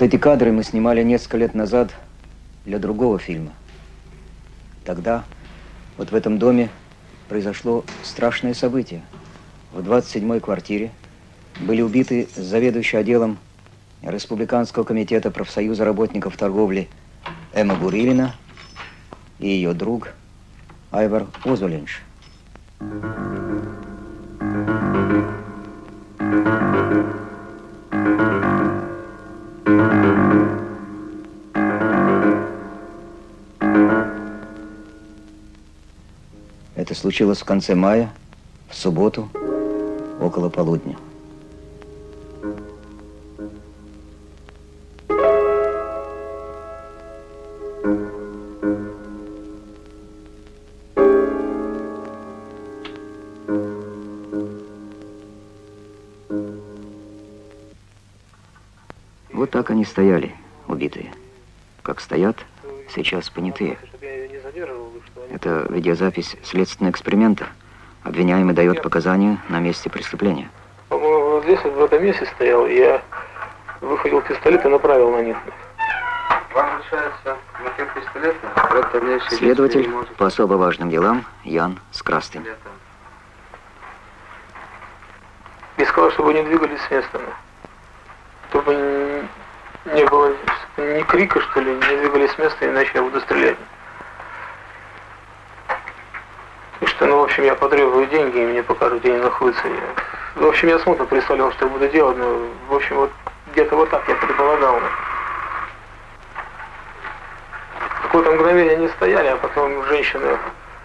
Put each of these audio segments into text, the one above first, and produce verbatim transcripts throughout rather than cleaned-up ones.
Вот эти кадры мы снимали несколько лет назад для другого фильма. Тогда вот в этом доме произошло страшное событие. В двадцать седьмой квартире были убиты заведующий отделом Республиканского комитета профсоюза работников торговли Эмма Гурилина и ее друг Айвар Озолинш. Это случилось в конце мая, в субботу, около полудня. Вот так они стояли, убитые. Как стоят сейчас понятые. Это видеозапись следственного эксперимента. Обвиняемый дает показания на месте преступления. По-моему, вот здесь, вот в этом месте стоял, я выхватил пистолет и направил на них. Вам решается мотив пистолета? Следователь по особо важным делам Ян Скрастин. И сказал, чтобы не двигались с места. Чтобы не было ни крика, что ли, не двигались с места, иначе я буду стрелять. И что, ну, в общем, я потребую деньги, и мне покажут, где они находятся. Я, в общем, я смутно представлял, что я буду делать, но, в общем, вот где-то вот так я предполагал. Какое-то мгновение они стояли, а потом женщина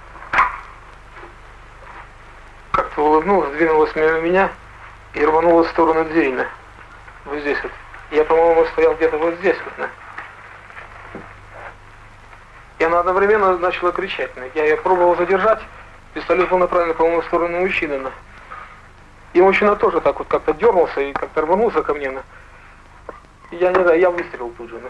как-то улыбнулась, двинулась мимо меня и рванула в сторону двери. Вот здесь вот. Я, по-моему, стоял где-то вот здесь вот. На. И она одновременно начала кричать. Я ее пробовал задержать. Пистолет был направлен, по-моему, в сторону мужчины. На. И мужчина тоже так вот как-то дернулся и как-то рванулся ко мне. На. Я не знаю, я выстрелил тут же.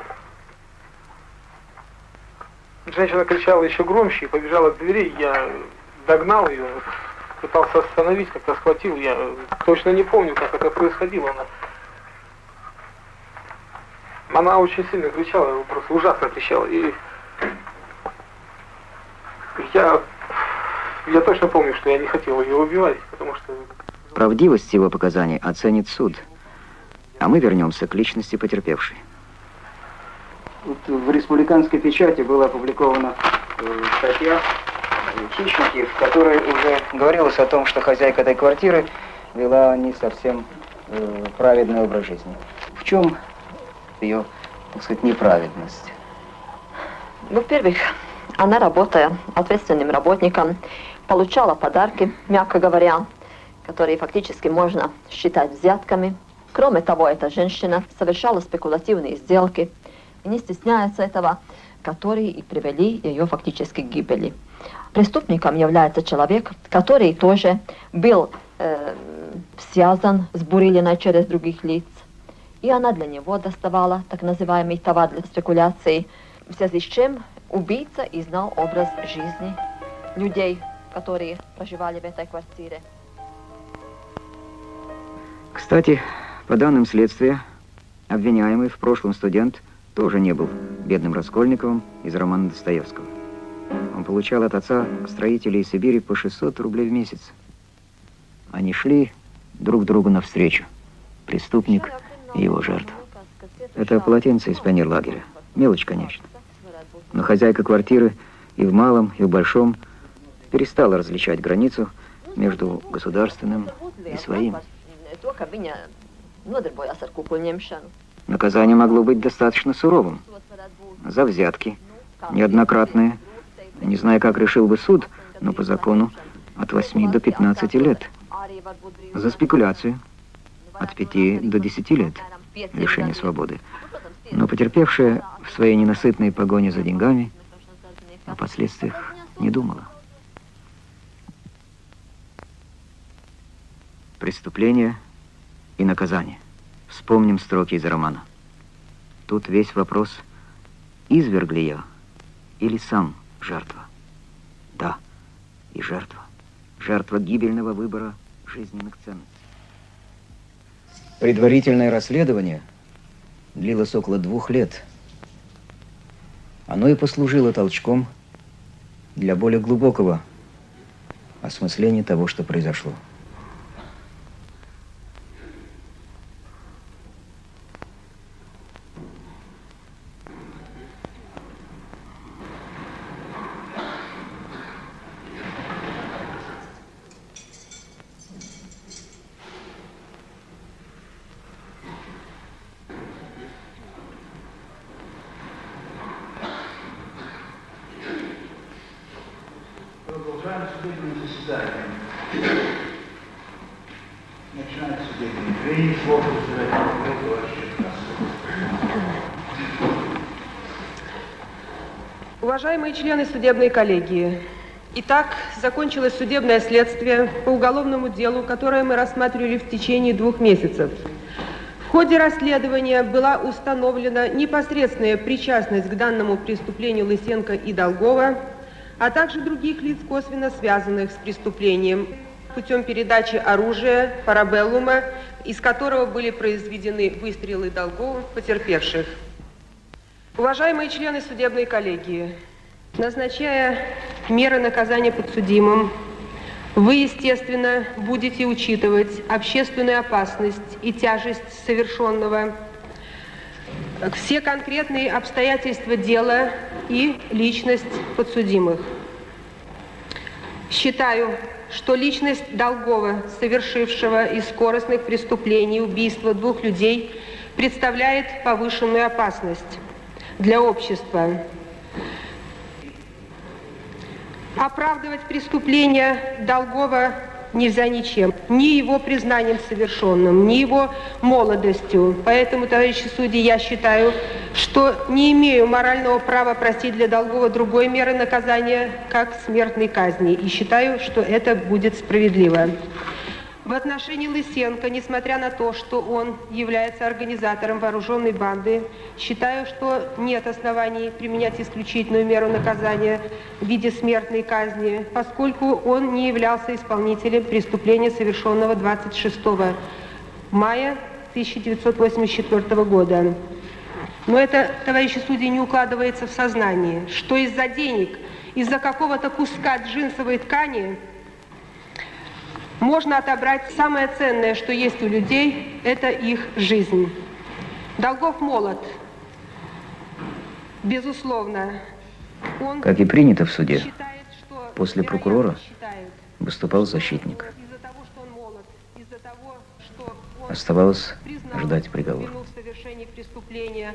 На. Женщина кричала еще громче и побежала к двери. Я догнал ее, пытался остановить, как-то схватил. Я точно не помню, как это происходило. На. Она очень сильно кричала, просто ужасно кричала. И я, я точно помню, что я не хотел ее убивать, потому что... Правдивость его показаний оценит суд. А мы вернемся к личности потерпевшей. Вот в республиканской печати была опубликована э, статья «Хищники», в которой уже говорилось о том, что хозяйка этой квартиры вела не совсем э, праведный образ жизни. В чем ее, так сказать, неправедность? Во-первых, она, работая ответственным работником, получала подарки, мягко говоря, которые фактически можно считать взятками. Кроме того, эта женщина совершала спекулятивные сделки и не стесняется этого, которые и привели ее фактически к гибели. Преступником является человек, который тоже был э, связан с Бурилиной через других лиц. И она для него доставала так называемый товар для спекуляции, в связи с чем убийца и знал образ жизни людей, которые проживали в этой квартире. Кстати, по данным следствия, обвиняемый в прошлом студент тоже не был бедным Раскольниковым из романа Достоевского. Он получал от отца строителей из Сибири по шестьсот рублей в месяц. Они шли друг другу навстречу. Преступник и его жертва. Это полотенце из пионерлагеря. Мелочь, конечно. Но хозяйка квартиры и в малом, и в большом перестала различать границу между государственным и своим. Наказание могло быть достаточно суровым. За взятки, неоднократные. Не знаю, как решил бы суд, но по закону от восьми до пятнадцати лет. За спекуляцию от пяти до десяти лет лишения свободы. Но потерпевшая в своей ненасытной погоне за деньгами о последствиях не думала. Преступление и наказание. Вспомним строки из романа. Тут весь вопрос, изверг ли я или сам жертва. Да, и жертва. Жертва гибельного выбора жизненных ценностей. Предварительное расследование длилось около двух лет, оно и послужило толчком для более глубокого осмысления того, что произошло. Продолжаем судебное заседание. Начинается судебное движение. Слово председателя товарища. Уважаемые члены судебной коллегии, итак, закончилось судебное следствие по уголовному делу, которое мы рассматривали в течение двух месяцев. В ходе расследования была установлена непосредственная причастность к данному преступлению Лысенко и Долгова, а также других лиц, косвенно связанных с преступлением, путем передачи оружия, парабеллума, из которого были произведены выстрелы Долговым в потерпевших. Уважаемые члены судебной коллегии, назначая меры наказания подсудимым, вы, естественно, будете учитывать общественную опасность и тяжесть совершенного, все конкретные обстоятельства дела и личность подсудимых. Считаю, что личность Долгова, совершившего из скоростных преступлений убийство двух людей, представляет повышенную опасность для общества. Оправдывать преступления Долгова нельзя ничем. Ни его признанием совершенным, ни его молодостью. Поэтому, товарищи судьи, я считаю, что не имею морального права простить для Долгова другой меры наказания, как смертной казни. И считаю, что это будет справедливо. В отношении Лысенко, несмотря на то, что он является организатором вооруженной банды, считаю, что нет оснований применять исключительную меру наказания в виде смертной казни, поскольку он не являлся исполнителем преступления, совершенного двадцать шестого мая тысяча девятьсот восемьдесят четвёртого года. Но это, товарищи судьи, не укладывается в сознание, что из-за денег, из-за какого-то куска джинсовой ткани можно отобрать самое ценное, что есть у людей, это их жизнь. Долгов молод, безусловно. Он Как и принято в суде, считает, что, после вероятно, прокурора считает, выступал защитник. из-за того, что он молод, из-за того, что он Оставалось признал ждать приговора. вину в совершении преступления.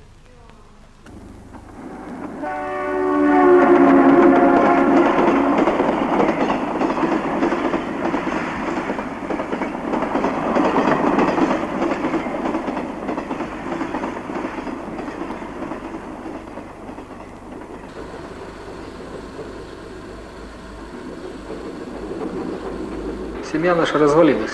Семья наша развалилась.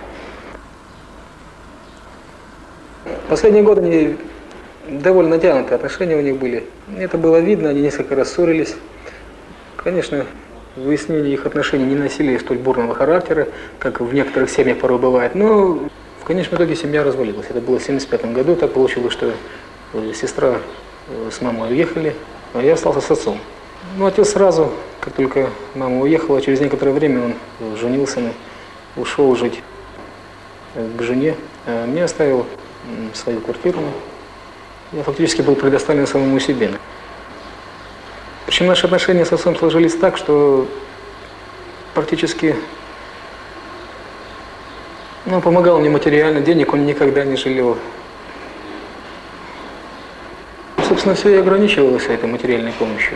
Последние годы они довольно натянутые отношения у них были. Это было видно, они несколько раз ссорились. Конечно, выяснение их отношений не носили столь бурного характера, как в некоторых семьях порой бывает. Но в конечном итоге семья развалилась. Это было в семьдесят пятом году. Так получилось, что сестра с мамой уехали, а я остался с отцом. Ну, отец сразу, как только мама уехала, через некоторое время он женился, ушел жить к жене. А мне оставил свою квартиру. Я фактически был предоставлен самому себе. Причем наши отношения с отцом сложились так, что практически ну, он помогал мне материально, денег он никогда не жалел. Собственно, все и ограничивалось этой материальной помощью.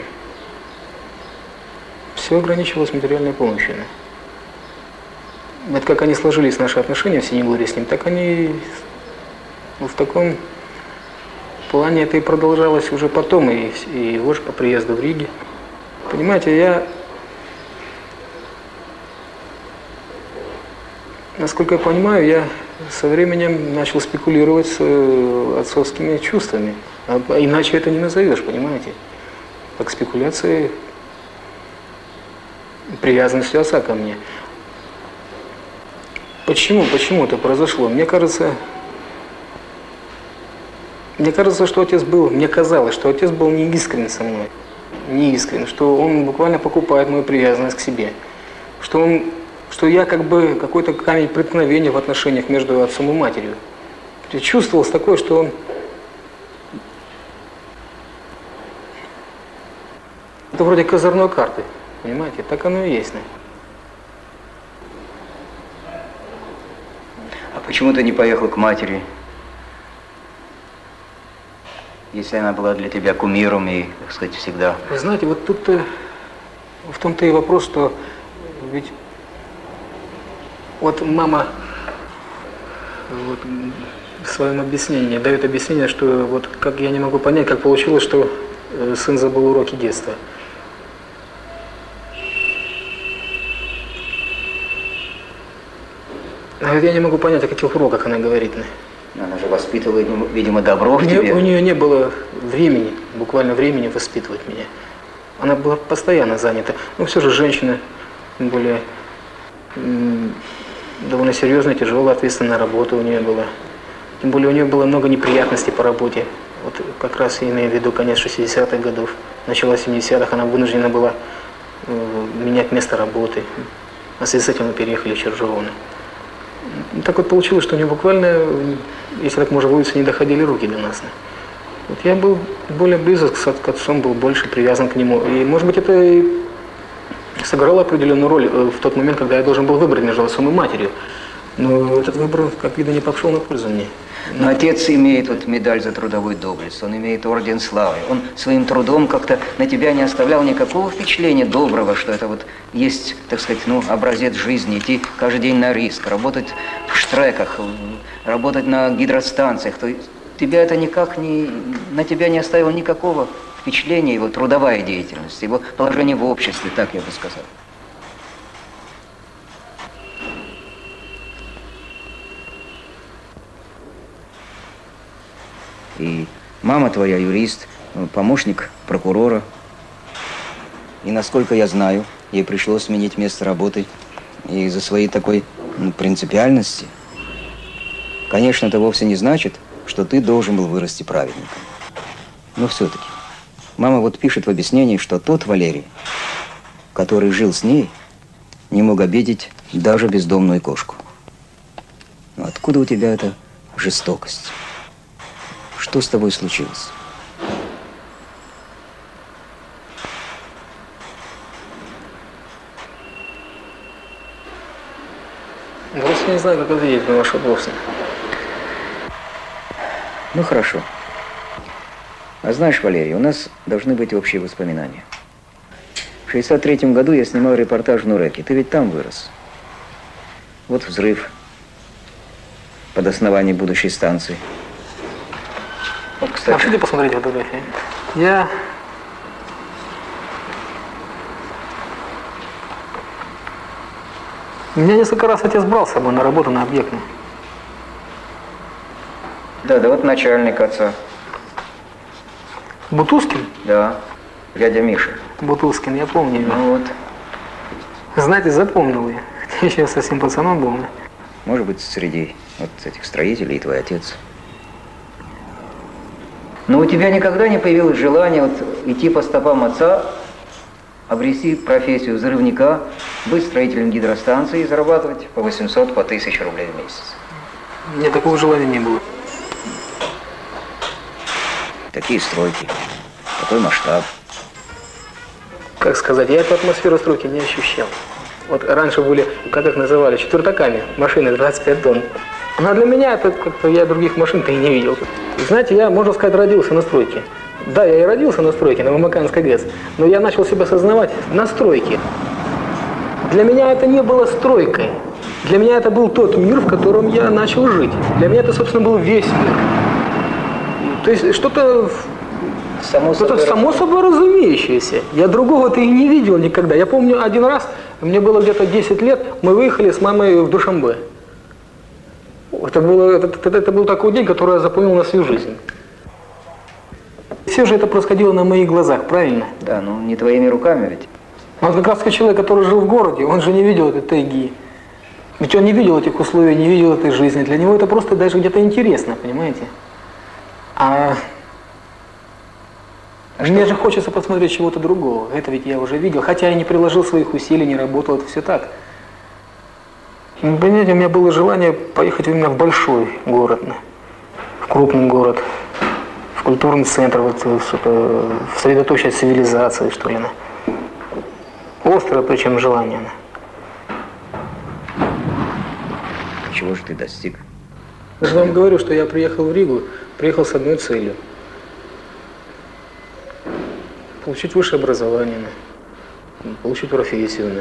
Все ограничивалось материальной помощью. Это как они сложились, наши отношения в Синегорье с ним, так они ну, в таком плане это и продолжалось уже потом, и, и его же по приезду в Риге. Понимаете, я, насколько я понимаю, я со временем начал спекулировать с э, отцовскими чувствами. А, иначе это не назовешь, понимаете? Как спекуляции привязанностью отца ко мне. Почему? Почему это произошло? Мне кажется, Мне кажется, что отец был, мне казалось, что отец был не искренен со мной. Не искренен, что он буквально покупает мою привязанность к себе. Что, он, что я как бы какой-то камень преткновения в отношениях между отцом и матерью. Чувствовалось такое, что он... Это вроде козырной карты, понимаете? Так оно и есть. А почему ты не поехал к матери? Если она была для тебя кумиром и, так сказать, всегда... Вы знаете, вот тут-то, в том-то и вопрос, что ведь вот мама вот, в своем объяснении дает объяснение, что вот как я не могу понять, как получилось, что сын забыл уроки детства. А я не могу понять, о каких уроках она говорит. Она же воспитывала, видимо, добро в тебе. У нее не было времени, буквально времени воспитывать меня. Она была постоянно занята. Но все же женщина, тем более, довольно серьезная, тяжелая, ответственная работа у нее была. Тем более у нее было много неприятностей по работе. Вот как раз я имею в виду конец шестидесятых годов, начало семидесятых, она вынуждена была менять место работы. А в связи с этим мы переехали в Чержовоно. Так вот получилось, что у нее буквально, если так можно выразиться, не доходили руки до нас. Вот я был более близок к отцу, был больше привязан к нему. И, может быть, это и сыграло определенную роль в тот момент, когда я должен был выбрать между отцом и матерью. Но этот выбор, как видно, не пошел на пользу мне. Но отец имеет вот медаль за трудовую доблесть, он имеет орден славы. Он своим трудом как-то на тебя не оставлял никакого впечатления доброго, что это вот есть, так сказать, ну, образец жизни, идти каждый день на риск, работать в штреках, работать на гидростанциях. То есть тебя это никак не, на тебя не оставило никакого впечатления его трудовая деятельность, его положение в обществе, так я бы сказал. И мама твоя юрист, помощник прокурора. И насколько я знаю, ей пришлось сменить место работы из-за своей такой ну, принципиальности. Конечно, это вовсе не значит, что ты должен был вырасти праведником. Но все-таки. Мама вот пишет в объяснении, что тот Валерий, который жил с ней, не мог обидеть даже бездомную кошку. Но откуда у тебя эта жестокость? Что с тобой случилось? Просто не знаю, как ответить на ваш вопрос. Ну, хорошо. А знаешь, Валерий, у нас должны быть общие воспоминания. В шестьдесят третьем году я снимал репортаж в Нуреке. Ты ведь там вырос. Вот взрыв под основанием будущей станции. Вот, кстати. Пошлите посмотреть фотографии. Я... Меня несколько раз отец брал с собой на работу на объектную. Да, да вот начальник отца. Бутускин? Да, дядя Миша. Бутускин, я помню его. Ну вот. Знаете, запомнил я. Хотя еще совсем пацаном был. Может быть, среди вот этих строителей и твой отец. Но у тебя никогда не появилось желания вот идти по стопам отца, обрести профессию взрывника, быть строителем гидростанции и зарабатывать по восемьсот, по тысяче рублей в месяц? У меня такого желания не было. Такие стройки, такой масштаб. Как сказать, я эту атмосферу стройки не ощущал. Вот раньше были, как их называли, четвертаками, машины двадцать пять тонн. Но для меня это как-то я других машин-то и не видел. Знаете, я, можно сказать, родился на стройке. Да, я и родился на стройке, на Мамаканской ГЭС, но я начал себя осознавать на стройке. Для меня это не было стройкой. Для меня это был тот мир, в котором я начал жить. Для меня это, собственно, был весь мир. То есть что-то само, что само собой разумеющееся. Я другого-то и не видел никогда. Я помню один раз, мне было где-то десять лет, мы выехали с мамой в Душанбе. Это, было, это, это, это был такой день, который я запомнил на всю жизнь. Все же это происходило на моих глазах, правильно? Да, ну не твоими руками ведь. Он как раз человек, который жил в городе, он же не видел этой тайги. Ведь он не видел этих условий, не видел этой жизни. Для него это просто даже где-то интересно, понимаете? А мне же хочется посмотреть чего-то другого. Это ведь я уже видел. Хотя я не приложил своих усилий, не работал, это все так. Ну, понимаете, у меня было желание поехать именно в большой город, в крупный город, в культурный центр, вот, что-то, в средоточие цивилизации, что ли. Острое, причем, желание. Чего же ты достиг? Я же вам говорю, что я приехал в Ригу, приехал с одной целью. Получить высшее образование, получить профессию,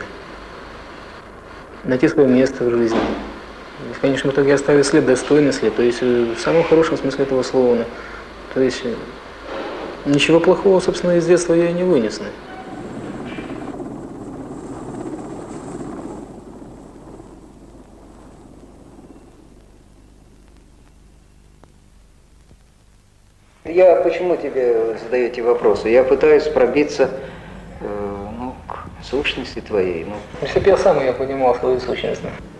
найти свое место в жизни. И в конечном итоге оставить след, достойный след, то есть в самом хорошем смысле этого слова. То есть ничего плохого, собственно, из детства я и не вынес. Я почему тебе задаю эти вопросы? Я пытаюсь пробиться э, ну, к сущности твоей. Ну. Если бы я сам ее понимал, свою сущность.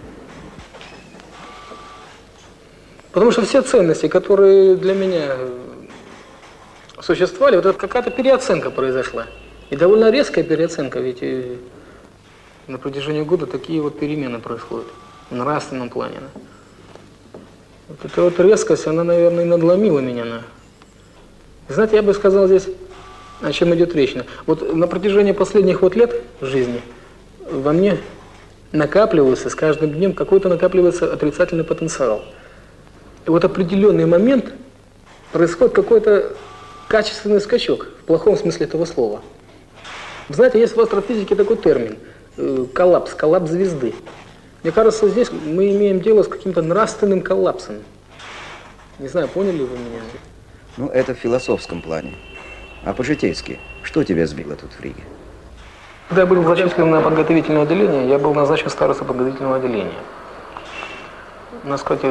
Потому что все ценности, которые для меня существовали, вот это какая-то переоценка произошла. И довольно резкая переоценка, ведь и на протяжении года такие вот перемены происходят в нравственном плане. Да. Вот эта вот резкость, она, наверное, и надломила меня на... Знаете, я бы сказал здесь, о чем идет речь. Вот на протяжении последних вот лет в жизни во мне накапливается, с каждым днем какой-то накапливается отрицательный потенциал. И вот определенный момент происходит какой-то качественный скачок, в плохом смысле этого слова. Знаете, есть в астрофизике такой термин э, – коллапс, коллапс звезды. Мне кажется, здесь мы имеем дело с каким-то нравственным коллапсом. Не знаю, поняли вы меня? Ну, это в философском плане. А по-житейски, что тебя сбило тут в Риге? Когда я был зачислен на подготовительное отделение, я был назначен старостой подготовительного отделения. У нас, кстати...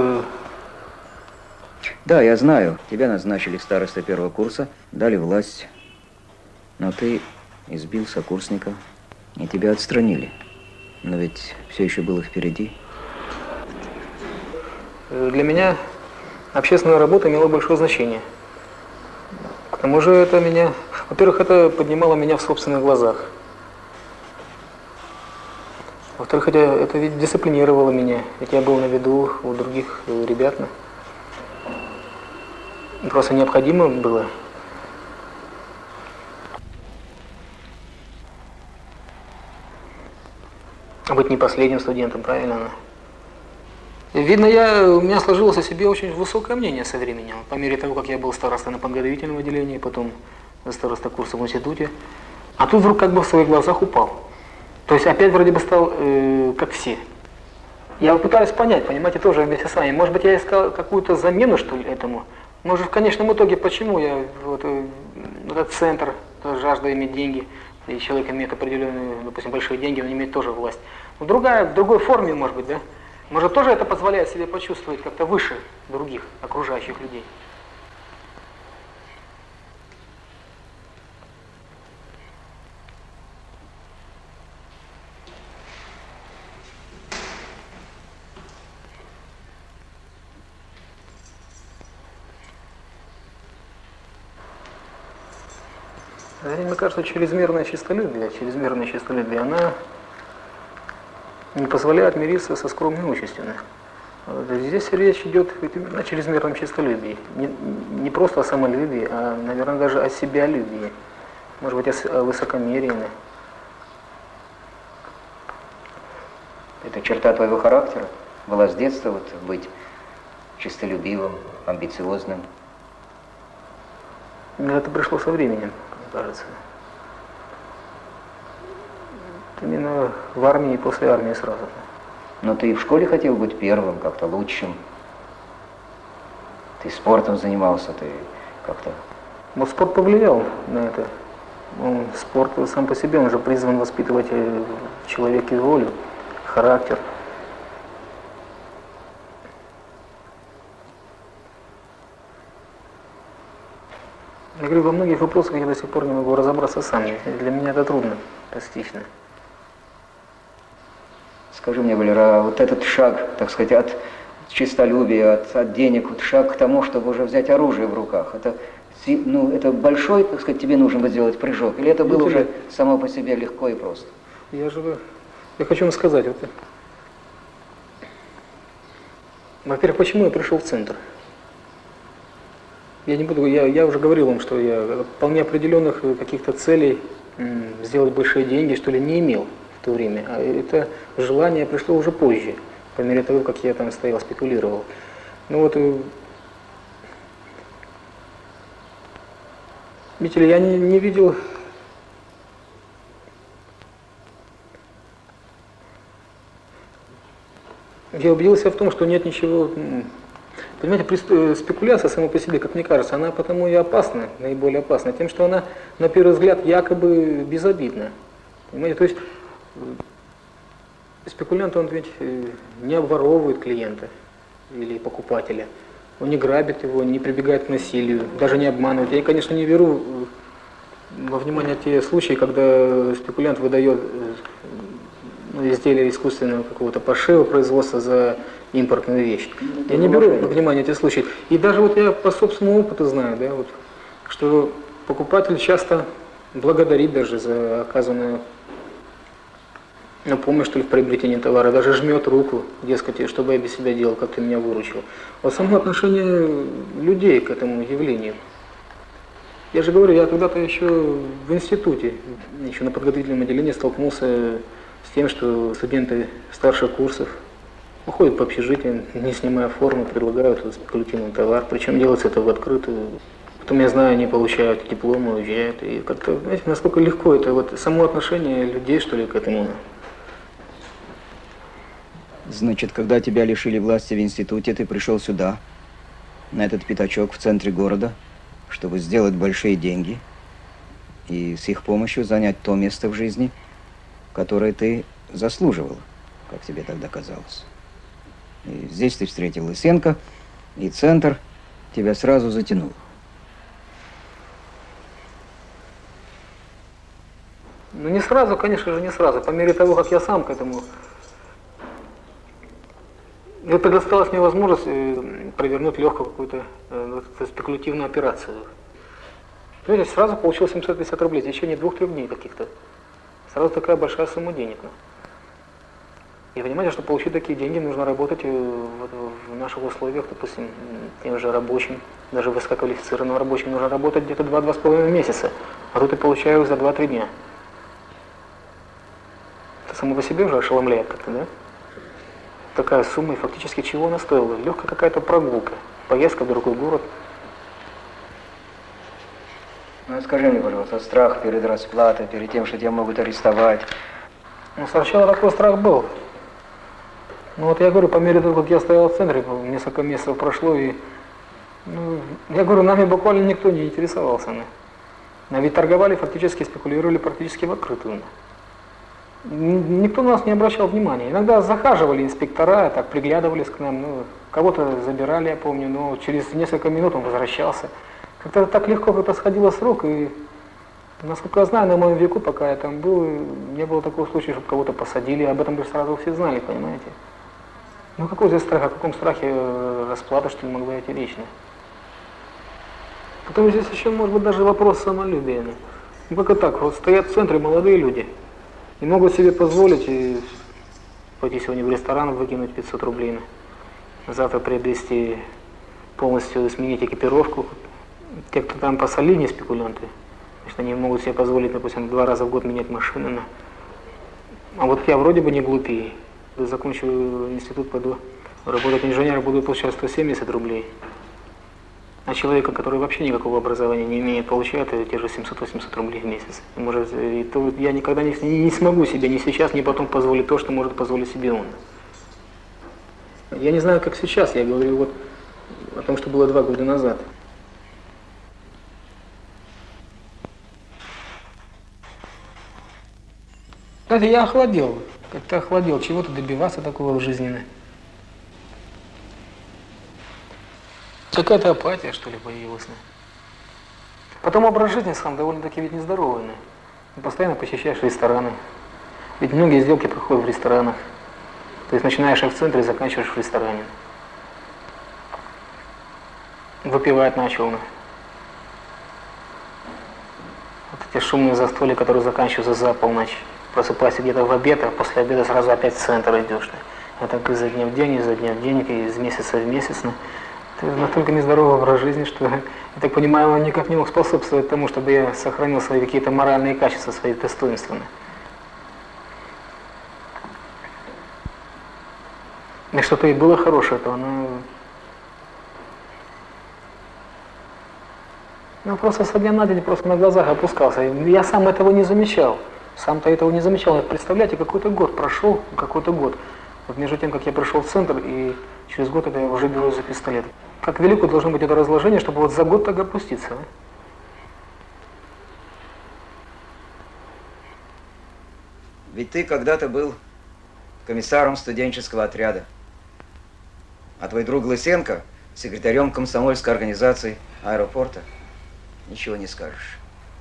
Да, я знаю. Тебя назначили старостой первого курса, дали власть. Но ты избил сокурсника, и тебя отстранили. Но ведь все еще было впереди. Для меня общественная работа имела большое значение. К тому же это меня... Во-первых, это поднимало меня в собственных глазах. Во-вторых, это, это ведь дисциплинировало меня. Ведь я был на виду у других ребят. Просто необходимо было. Быть не последним студентом, правильно? Видно, я, у меня сложилось о себе очень высокое мнение со временем. По мере того, как я был старостой на подготовительном отделении, потом староста курса в институте. А тут вдруг как бы в своих глазах упал. То есть опять вроде бы стал э, как все. Я пытаюсь понять, понимаете, тоже вместе с вами. Может быть, я искал какую-то замену, что ли, этому. Может, в конечном итоге, почему я, вот, э, этот центр, жажда иметь деньги, и человек имеет определенные, допустим, большие деньги, он имеет тоже власть. Но другая, в другой форме, может быть, да? Может, тоже это позволяет себе почувствовать как-то выше других окружающих людей. Мне кажется, чрезмерное честолюбие, чрезмерное честолюбие, она не позволяет мириться со скромной участью. Здесь речь идет именно о чрезмерном честолюбии. Не, не просто о самолюбии, а, наверное, даже о себялюбии. Может быть, о высокомерии. Это черта твоего характера? Была с детства вот быть честолюбивым, амбициозным? Это пришло со временем, мне кажется. Именно в армии и после армии сразу. Но ты и в школе хотел быть первым, как-то лучшим. Ты спортом занимался, ты как-то... Вот спорт повлиял на это. Он, спорт сам по себе, он же призван воспитывать в человеке волю, характер. Я говорю, во многих вопросах я до сих пор не могу разобраться сам. Для меня это трудно постичь. Скажи мне, Валера, вот этот шаг, так сказать, от честолюбия, от, от денег, вот шаг к тому, чтобы уже взять оружие в руках. Это, ну, это большой, так сказать, тебе нужно было сделать прыжок? Или это было уже само по себе легко и просто? Я же, я хочу вам сказать, вот, во-первых, почему я пришел в центр? Я не буду, я, я уже говорил вам, что я вполне определенных каких-то целей м, сделать большие деньги, что ли, не имел в то время. А это желание пришло уже позже, по мере того, как я там стоял, спекулировал. Ну вот, видите ли, я не, не видел... Я убедился в том, что нет ничего... Понимаете, спекуляция сама по себе, как мне кажется, она потому и опасна, наиболее опасна, тем, что она, на первый взгляд, якобы безобидна. Понимаете, то есть спекулянт, он ведь не обворовывает клиента или покупателя, он не грабит его, не прибегает к насилию, даже не обманывает. Я, конечно, не беру во внимание те случаи, когда спекулянт выдает ну, изделие искусственного какого-то пошива производства за импортную вещь. Я не беру во внимание эти случаи. И даже вот я по собственному опыту знаю, да, вот, что покупатель часто благодарит даже за оказанную ну, помощь, что ли, в приобретении товара, даже жмет руку, дескать, чтобы я без себя делал, как ты меня выручил. Вот само отношение людей к этому явлению. Я же говорю, я когда-то еще в институте, еще на подготовительном отделении столкнулся с тем, что студенты старших курсов уходят по общежитиям, не снимая формы, предлагают спекулятивный товар, причем делается это в открытую. Потом, я знаю, они получают дипломы, уезжают, и как-то, знаете, насколько легко это, вот само отношение людей, что ли, к этому. Значит, когда тебя лишили власти в институте, ты пришел сюда, на этот пятачок в центре города, чтобы сделать большие деньги и с их помощью занять то место в жизни, которое ты заслуживал, как тебе тогда казалось. И здесь ты встретил Лысенко, и центр тебя сразу затянул. Ну не сразу, конечно же, не сразу. По мере того, как я сам к этому... И предоставилась мне возможность провернуть легкую какую-то э, спекулятивную операцию. Понимаете, сразу получил семьсот пятьдесят рублей в течение двух-трех дней каких-то. Сразу такая большая сумма денег. Ну. И понимаете, чтобы получить такие деньги, нужно работать в, в наших условиях, допустим, тем же рабочим, даже высококвалифицированным рабочим, нужно работать где-то два-два с половиной месяца, а тут я получаю их за два-три дня. Это само по себе уже ошеломляет как-то, да? Такая сумма, и фактически чего она стоила? Легкая какая-то прогулка, поездка в другой город. Ну скажи мне, пожалуйста, страх перед расплатой, перед тем, что тебя могут арестовать? Ну сначала такой страх был. Ну вот я говорю, по мере того, как я стоял в центре, несколько месяцев прошло, и ну, я говорю, нами буквально никто не интересовался. Ну. А ведь торговали фактически, спекулировали практически в открытую. Никто на нас не обращал внимания. Иногда захаживали инспектора, так приглядывались к нам, ну, кого-то забирали, я помню, но через несколько минут он возвращался. Как-то так легко как-то сходило срок, и насколько я знаю, на моем веку, пока я там был, не было такого случая, чтобы кого-то посадили, об этом бы сразу все знали, понимаете? Ну какой здесь страх, о каком страхе расплаты, что ли, могла идти речь? Потом здесь еще может быть даже вопрос самолюбия. Ну как и так, вот стоят в центре молодые люди и могут себе позволить и пойти сегодня в ресторан, выкинуть пятьсот рублей, завтра приобрести, полностью сменить экипировку. Те, кто там посолиднее спекулянты, значит, они могут себе позволить, допустим, два раза в год менять машины. А вот я вроде бы не глупее. Закончу институт, пойду работать инженером, буду получать сто семьдесят рублей. А человека, который вообще никакого образования не имеет, получает те же семьсот-восемьсот рублей в месяц. И может, и то я никогда не, не смогу себе ни сейчас, ни потом позволить то, что может позволить себе он. Я не знаю, как сейчас, я говорю вот о том, что было два года назад. Знаете, я охладел, как-то охладел, чего-то добиваться такого в жизни. Какая-то апатия, что ли, появилась. Потом образ жизни сам довольно-таки ведь нездоровый. Постоянно посещаешь рестораны. Ведь многие сделки проходят в ресторанах. То есть начинаешь их в центре, заканчиваешь в ресторане. выпивать начал. Вот эти шумные застолья, которые заканчиваются за полночь. Просыпайся где-то в обед, а после обеда сразу опять в центр идешь. А так изо дня в день, изо дня в день, из месяца в месяц. Это настолько нездоровый образ жизни, что, я так понимаю, он никак не мог способствовать тому, чтобы я сохранил свои какие-то моральные качества, свои достоинства. И что-то и было хорошее, то оно... Ну, просто со дня на день просто на глазах опускался. Я сам этого не замечал. Сам-то этого не замечал. Представляете, какой-то год прошел, какой-то год. Вот между тем, как я пришел в центр, и через год это я уже берусь за пистолет. Как велико должно быть это разложение, чтобы вот за год так опуститься. А? Ведь ты когда-то был комиссаром студенческого отряда, а твой друг Лысенко секретарем комсомольской организации аэропорта. Ничего не скажешь.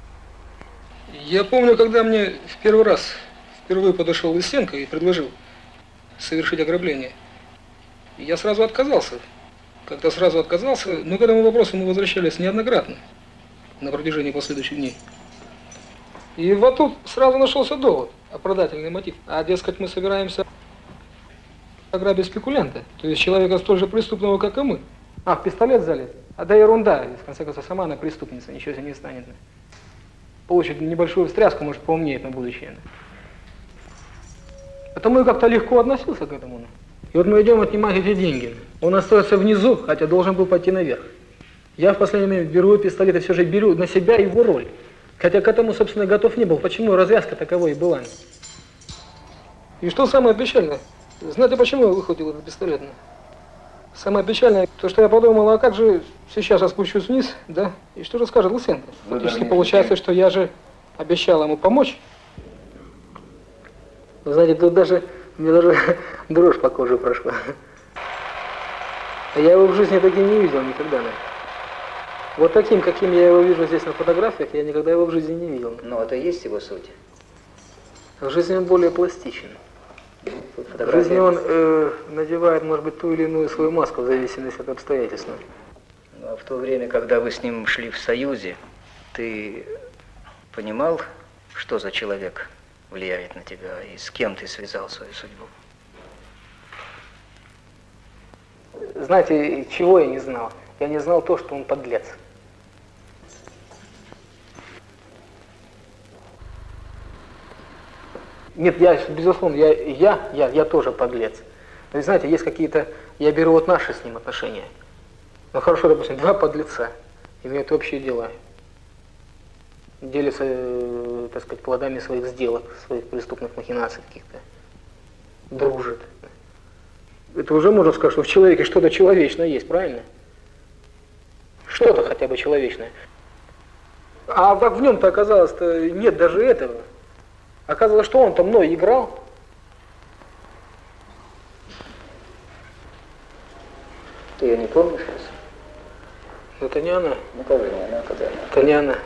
Я помню, когда мне в первый раз, впервые подошел Лысенко и предложил совершить ограбление. Я сразу отказался. Как-то сразу отказался, но к этому вопросу мы возвращались неоднократно на протяжении последующих дней. И вот тут сразу нашелся довод, оправдательный мотив. А, дескать, мы собираемся ограбить спекулянта, то есть человека столь же преступного, как и мы. А, в пистолет залезть? А да ерунда, в конце концов, сама она преступница, ничего себе не станет. Получит небольшую встряску, может, поумнеет на будущее. Потому я как-то легко относился к этому. И вот мы идем отнимать эти деньги. Он остается внизу, хотя должен был пойти наверх. Я в последнее время беру пистолет и все же беру на себя его роль. Хотя к этому, собственно, готов не был. Почему? Развязка таковой и была. И что самое печальное? Знаете, почему я выхватил этот пистолет? Самое печальное, то, что я подумал, а как же сейчас я спущусь вниз, да? И что же скажет Лысенко? Фактически получается, что я же обещал ему помочь. Вы знаете, тут даже, мне даже дрожь по коже прошла. Я его в жизни таким не видел никогда. Да? Вот таким, каким я его вижу здесь на фотографиях, я никогда его в жизни не видел. Но это и есть его суть. В жизни он более пластичен. В жизни он э, надевает, может быть, ту или иную свою маску в зависимости от обстоятельств. А в то время, когда вы с ним шли в союзе, ты понимал, что за человек влияет на тебя и с кем ты связал свою судьбу? Знаете, чего я не знал? Я не знал то, что он подлец. Нет, я, безусловно, я, я, я, я тоже подлец. Но, вы знаете, есть какие-то, я беру вот наши с ним отношения. Ну хорошо, допустим, два подлеца имеют общие дела. Делятся, э, так сказать, плодами своих сделок, своих преступных махинаций каких-то. Дружат. Это уже можно сказать, что в человеке что-то человечное есть, правильно? Что-то хотя бы человечное. А как в нем-то оказалось-то нет даже этого. Оказалось, что он-то мной играл. Ты ее не помнишь? Это не она. Ну как же не она, когда она? Это не она.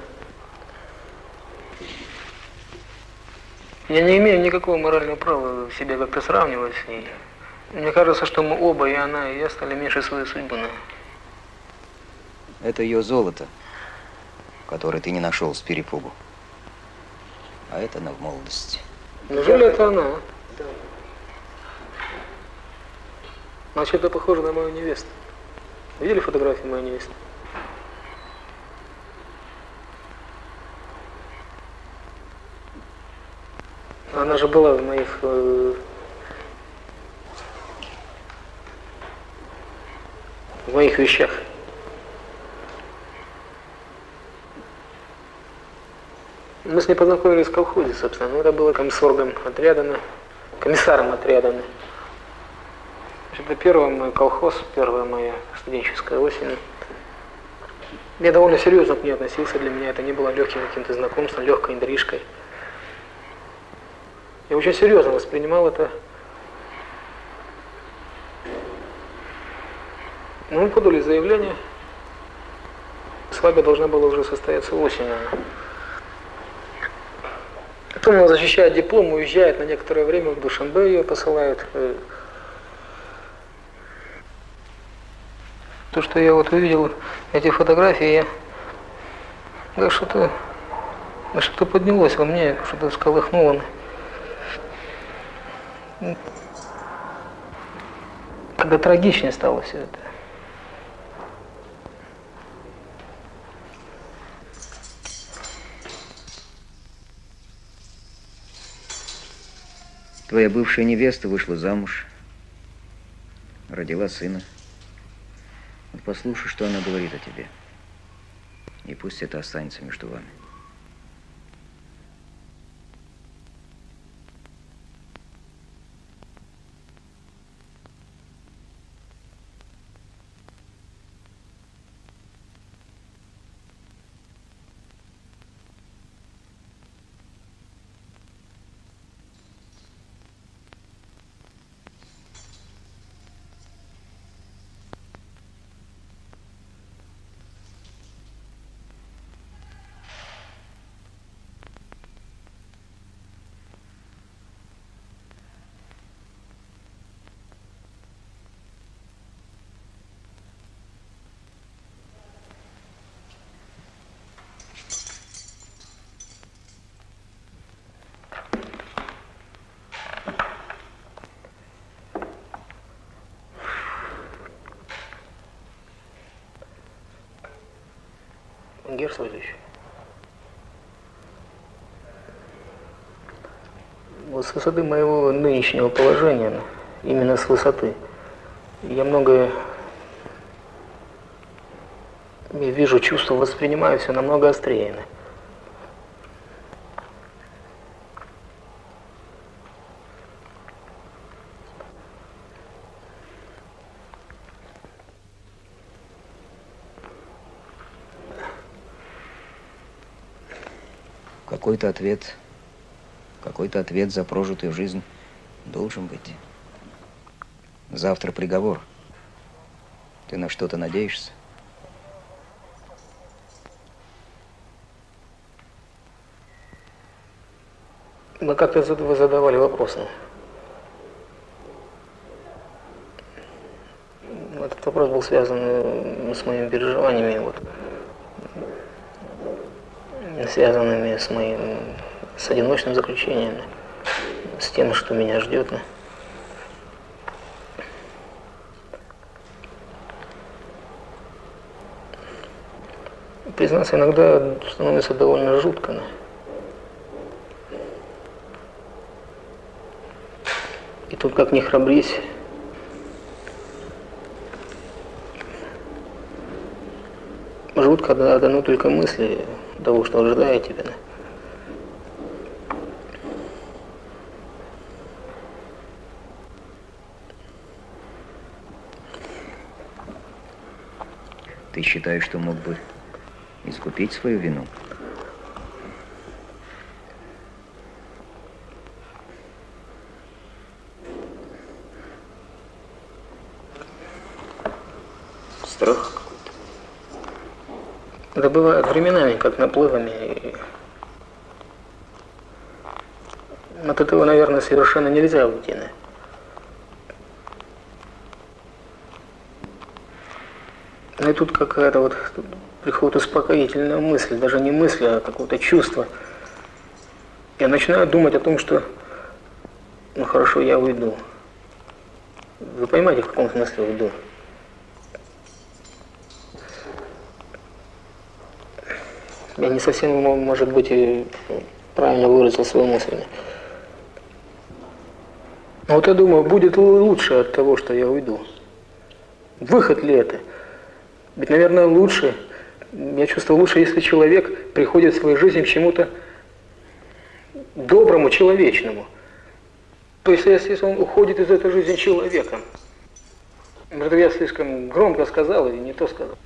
Я не имею никакого морального права себя как-то сравнивать с ней. Мне кажется, что мы оба, и она, и я, стали меньше свою судьбу. Это ее золото, которое ты не нашел с перепугу. А это она в молодости. Неужели это она? Да. Значит, это похоже на мою невесту. Видели фотографию моей невесты? Она же была в моих... Э, в моих вещах. Мы с ней познакомились в колхозе, собственно. Ну, это было комсоргом отряда, комиссаром отряда. Это первый мой колхоз, первая моя студенческая осень. Я довольно серьезно к ней относился. Для меня это не было легким каким-то знакомством, легкой интрижкой. Я очень серьезно воспринимал это. Ну, мы подали заявление. Свадьба должна была уже состояться осенью. Потом она защищает диплом, уезжает на некоторое время в Душанбе, ее посылают. то, что я вот увидел эти фотографии, я, да что-то, да что-то поднялось во мне, что-то всколыхнуло. Когда трагичнее стало все это. Твоя бывшая невеста вышла замуж, родила сына. Вот послушай, что она говорит о тебе. И пусть это останется между вами. Герцогович, вот с высоты моего нынешнего положения, именно с высоты, я многое я вижу, чувства, воспринимаю все намного острее. Какой-то ответ, какой-то ответ за прожитую жизнь должен быть. Завтра приговор. Ты на что-то надеешься? Мы как-то вы задавали вопросы. Этот вопрос был связан с моими переживаниями, вот, связанными с моим с одиночным заключением, с тем, что меня ждет. Признаться, иногда становится довольно жутко. И тут как ни храбрись, жутко от одной только мысли того, что ожидает тебя. Ты считаешь, что мог бы искупить свою вину? Страх какой-то. Это бывает временами, как наплывами. И от этого, наверное, совершенно нельзя уйти. И тут какая-то вот приходит успокоительная мысль, даже не мысль, а какое-то чувство. Я начинаю думать о том, что, ну хорошо, я уйду. Вы понимаете, в каком смысле уйду? Я не совсем, может быть, и правильно выразил свою мысль. Но вот я думаю, будет лучше от того, что я уйду. Выход ли это? Ведь, наверное, лучше, я чувствую лучше, если человек приходит в свою жизнь к чему-то доброму, человечному. То есть, если он уходит из этой жизни человеком. Может, я слишком громко сказал или не то сказал.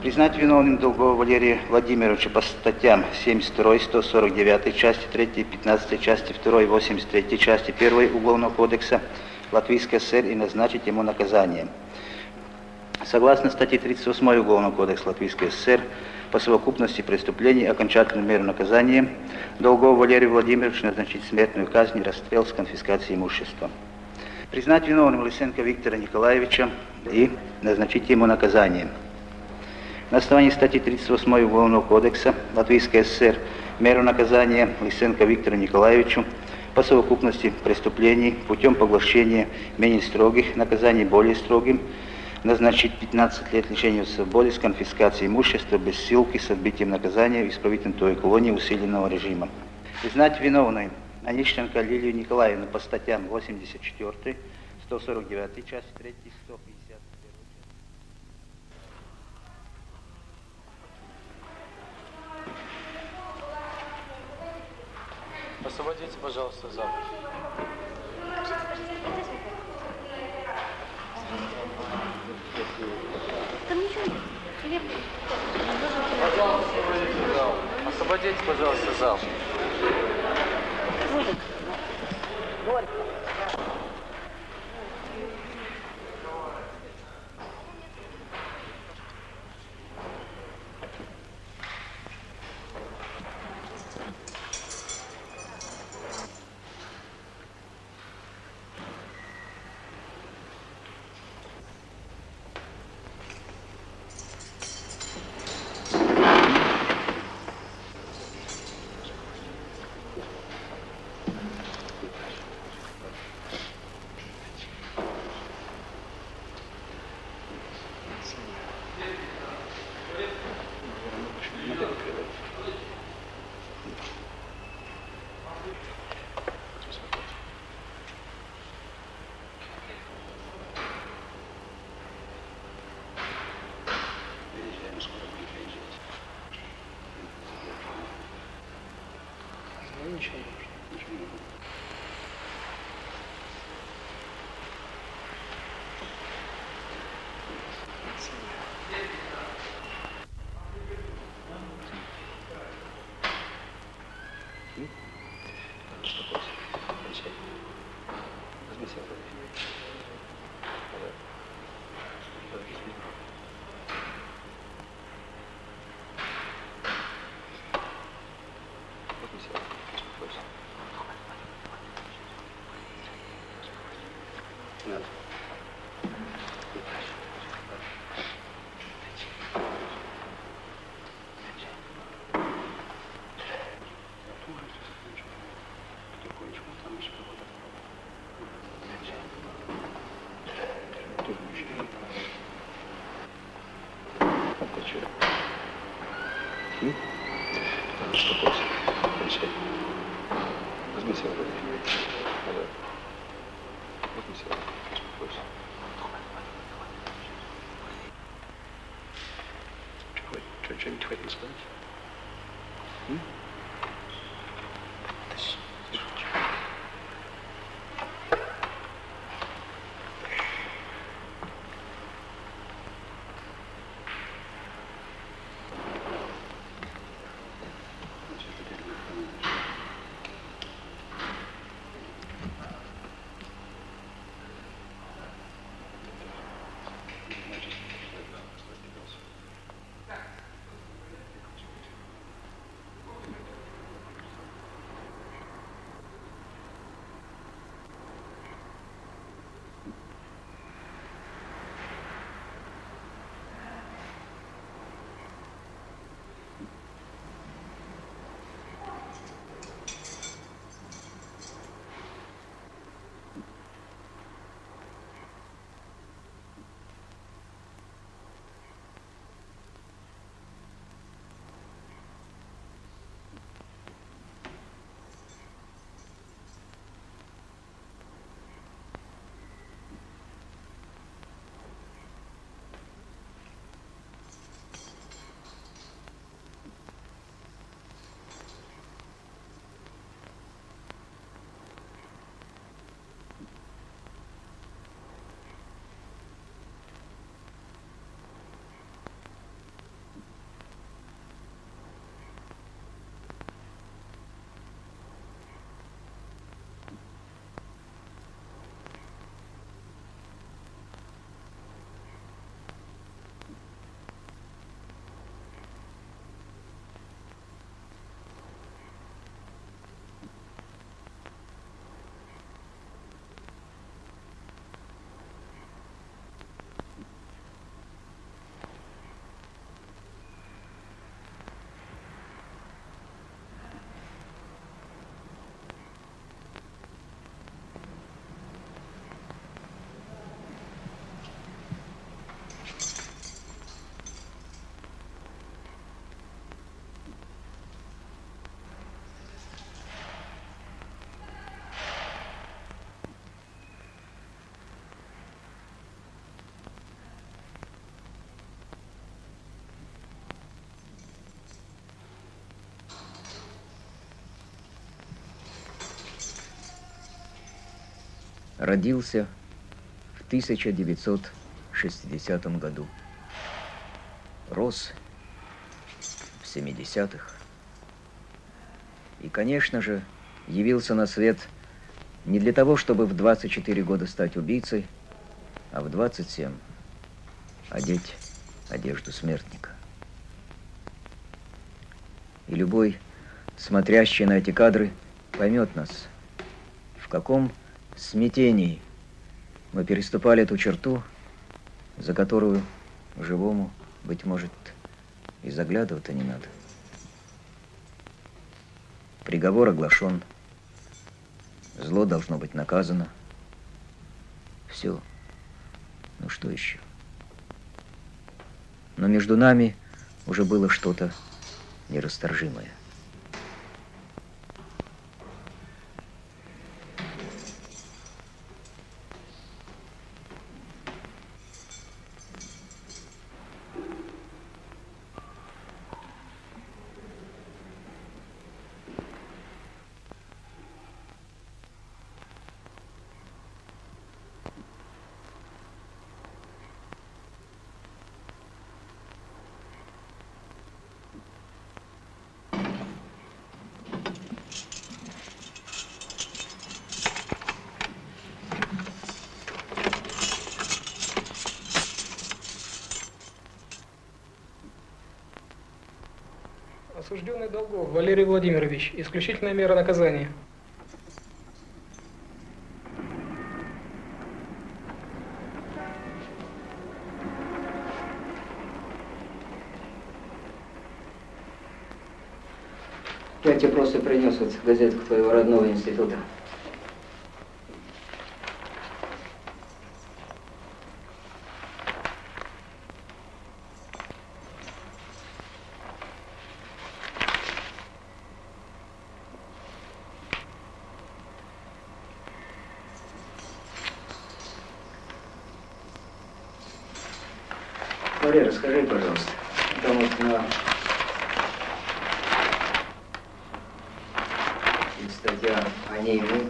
Признать виновным Долгова Валерия Владимировича по статьям семьдесят второй, сто сорок девятой, части третьей, пятнадцатой, части второй, восемьдесят третьей, части первой Уголовного кодекса Латвийской ССР и назначить ему наказание. Согласно статье тридцать восьмой Уголовного кодекса Латвийской ССР, по совокупности преступлений окончательную меру наказания Долгову Валерию Владимировичу назначить смертную казнь и расстрел с конфискацией имущества. Признать виновным Лысенко Виктора Николаевича и назначить ему наказание. На основании статьи тридцать восьмой Уголовного кодекса Латвийской ССР меру наказания Лысенко Виктору Николаевичу по совокупности преступлений путем поглощения менее строгих наказаний более строгим назначить пятнадцать лет лишения свободы с конфискацией имущества без ссылки с отбытием наказания в исправительной колонии усиленного режима. Признать виновной Онищенко Лилию Николаевну по статьям восемьдесят четыре, сто сорок девять, часть три, сто пятьдесят один. Освободите, пожалуйста, зал. Там ничего нет. Пожалуйста, освободите зал. Освободите, пожалуйста, зал. Ничего не нужно. родился в тысяча девятьсот шестидесятом году. Рос в семидесятых. И, конечно же, явился на свет не для того, чтобы в двадцать четыре года стать убийцей, а в двадцать семь одеть одежду смертника. И любой, смотрящий на эти кадры, поймет нас, в каком смятении мы переступали эту черту, за которую живому, быть может, и заглядывать-то не надо. Приговор оглашен, зло должно быть наказано. Все. Ну что еще? Но между нами уже было что-то нерасторжимое. Осужденный Долгов Валерий Владимирович. Исключительная мера наказания. Я тебе просто принес вот газетку твоего родного института. Валера, расскажи, пожалуйста, потому что на статья о ней мы.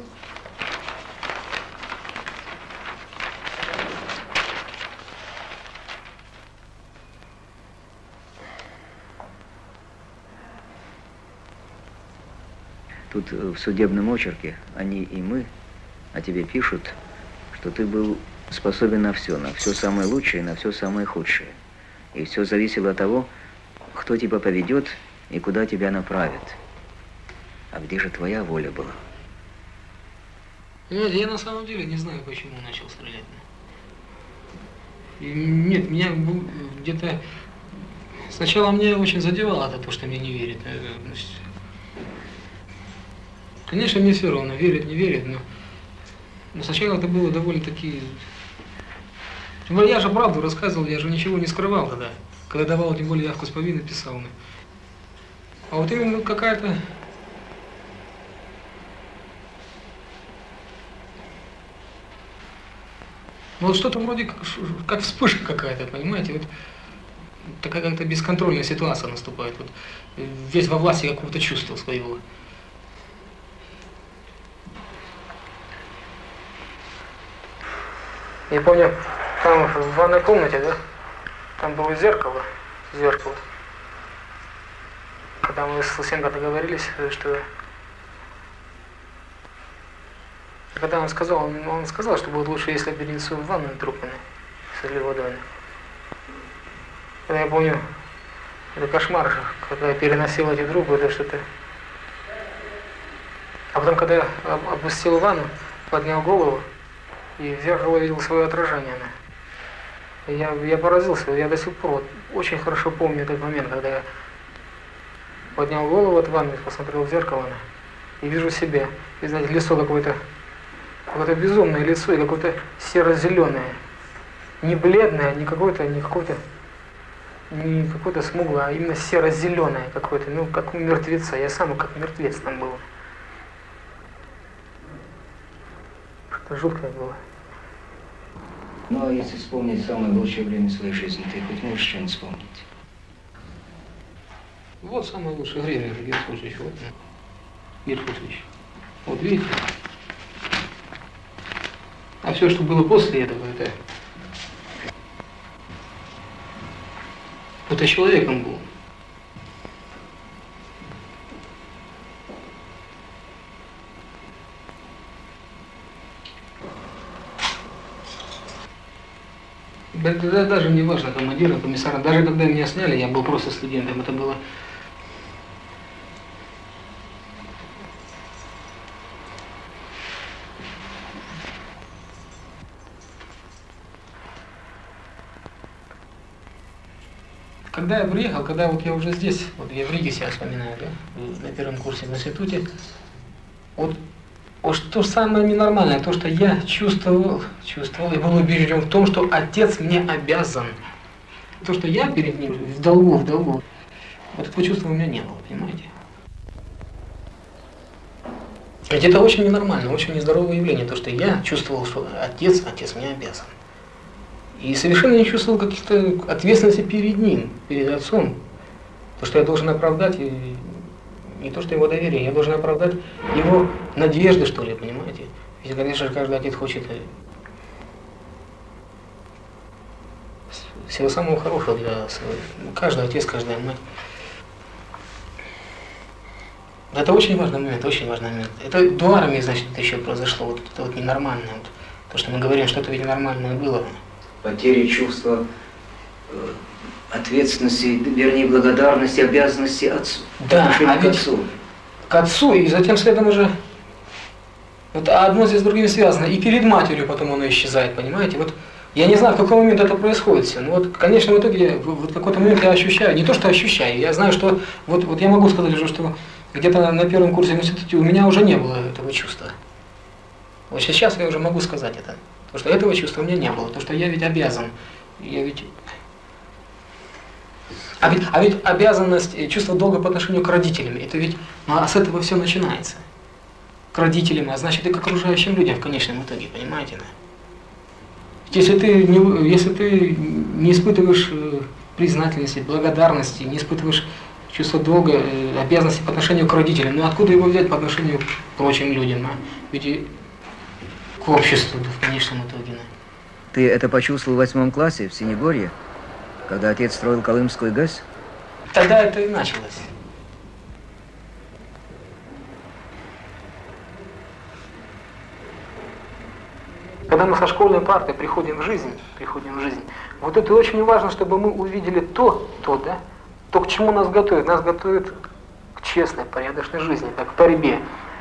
Тут в судебном очерке они и мы о тебе пишут, что ты был способен на все, на все самое лучшее, на все самое худшее. И все зависело от того, кто тебя поведет и куда тебя направит. А где же твоя воля была? Понимаете, я на самом деле не знаю, почему начал стрелять. И нет, меня где-то... Сначала мне очень задевало это, то, что мне не верят. Конечно, мне все равно, верят, не верят, но... Но сначала это было довольно-таки... Тем более я же правду рассказывал, я же ничего не скрывал тогда. Когда давал, тем более, явку с повинной, писал. А вот именно какая-то... Ну вот что-то вроде как, как вспышка какая-то, понимаете? Вот такая как-то бесконтрольная ситуация наступает. Вот весь во власти какого-то чувства своего. Я помню, там в ванной комнате, да, там было зеркало, зеркало. Когда мы с Лысенко договорились, что... Когда он сказал, он, он сказал, что будет лучше, если я перенесу в ванну трупами с углеводами. Когда я помню, это кошмар же, когда я переносил эти трупы, это что-то... А потом, когда я опустил ванну, поднял голову, и в зеркало видел свое отражение. Я, я поразился, я до сих пор вот, очень хорошо помню этот момент, когда я поднял голову от ванны, посмотрел в зеркало и вижу себя. И знаете, лицо какое-то, какое-то безумное лицо и какое-то серо-зеленое. Не бледное, не какое-то, не какое-то, не какое-то смуглое, а именно серо-зеленое какое-то, ну как у мертвеца. Я сам как мертвец там был. Что-то жуткое было. Ну, а если вспомнить самое лучшее время своей жизни, ты хоть можешь что-нибудь вспомнить? Вот самое лучшее время, Георгий Слушевич, вот, Георгий Слушевич. Вот видите? А все, что было после этого, это... Это человеком был. Это даже не важно, командира, комиссара. Даже когда меня сняли, я был просто студентом. Это было... Когда я приехал, когда вот я уже здесь, вот я в Риге себя вспоминаю, да, на первом курсе в институте, вот, вот что самое ненормальное, то, что я чувствовал, чувствовал и был убежден в том, что отец мне обязан. То, что я перед ним в долгу, в долгу, вот этого чувства у меня не было, понимаете? Ведь это очень ненормально, очень нездоровое явление, то, что я чувствовал, что отец, отец мне обязан. И совершенно не чувствовал каких-то ответственности перед ним, перед отцом. То, что я должен оправдать, и не то, что его доверие, я должен оправдать его надежды, что ли, понимаете? Ведь, конечно же, каждый отец хочет всего самого хорошего для своего. Каждый отец, каждая мать. Это очень важный момент, очень важный момент. Это до армии, значит, это еще произошло, вот это вот ненормальное. Вот, то, что мы говорим, что это ведь нормальное было. Потери чувства э, ответственности, вернее, благодарности, обязанности отцу. Да, а к ведь отцу. К отцу, и затем следом уже... Вот одно здесь с другим связано. И перед матерью потом оно исчезает, понимаете? Вот я не знаю, в какой момент это происходит все. Но вот, конечно, в итоге, вот в какой-то момент я ощущаю, не то, что ощущаю, я знаю, что... Вот, вот я могу сказать уже, что где-то на первом курсе в институте у меня уже не было этого чувства. Вот сейчас я уже могу сказать это. Потому что этого чувства у меня не было. Потому что я ведь обязан. Я ведь... А ведь, а ведь обязанность, чувство долга по отношению к родителям, это ведь, ну, а с этого все начинается. К родителям, а значит и к окружающим людям в конечном итоге, понимаете? Да? Если ты не, если ты не испытываешь признательности, благодарности, не испытываешь чувство долга, обязанности по отношению к родителям, ну откуда его взять по отношению к прочим людям? А? Ведь и к обществу, да, в конечном итоге. Да. Ты это почувствовал в восьмом классе в Синегорье, когда отец строил Колымскую ГЭС? Тогда это и началось. Когда мы со школьной парты приходим в жизнь, приходим в жизнь, вот это очень важно, чтобы мы увидели то, то, да, то, к чему нас готовят. Нас готовят к честной, порядочной жизни, как к борьбе.